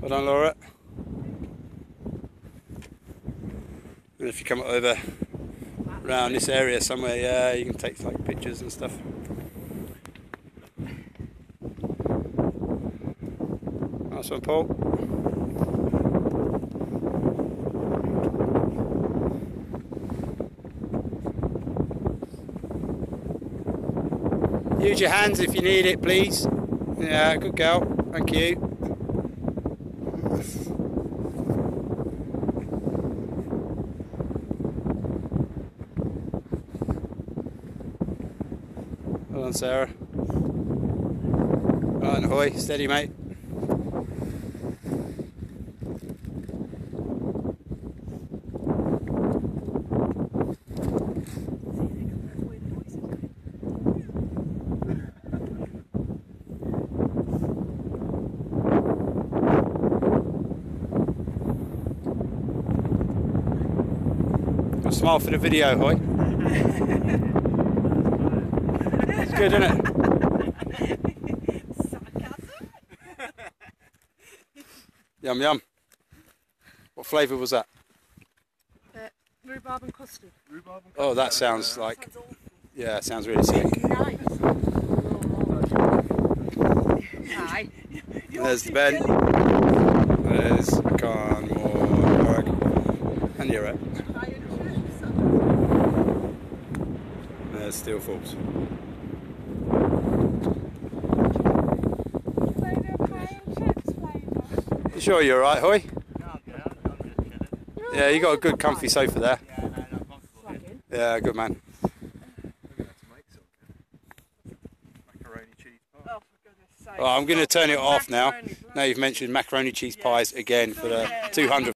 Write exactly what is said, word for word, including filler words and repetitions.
Well done, Laura. And if you come over around this area somewhere, yeah, you can take like pictures and stuff. Nice one, Paul. Use your hands if you need it, please. Yeah, good girl. Thank you. Well done, Sarah. Right, ahoy, steady, mate. Smile for the video, Hoy. It's good, isn't it? Sarcasm? Yum yum. What flavour was that? Uh, rhubarb and custard. Rhubarb and custard. Oh, that sounds like... Sounds awful. Yeah, it sounds really sick. Nice. Hi. There's the bed. There's Carn Mor Dearg Arete. There's Steel Falls. You sure you're alright, Hoy? Yeah, you got a good comfy sofa there. Yeah, good man. Oh, I'm going to turn it off now. Now you've mentioned macaroni cheese pies again for the two hundredth.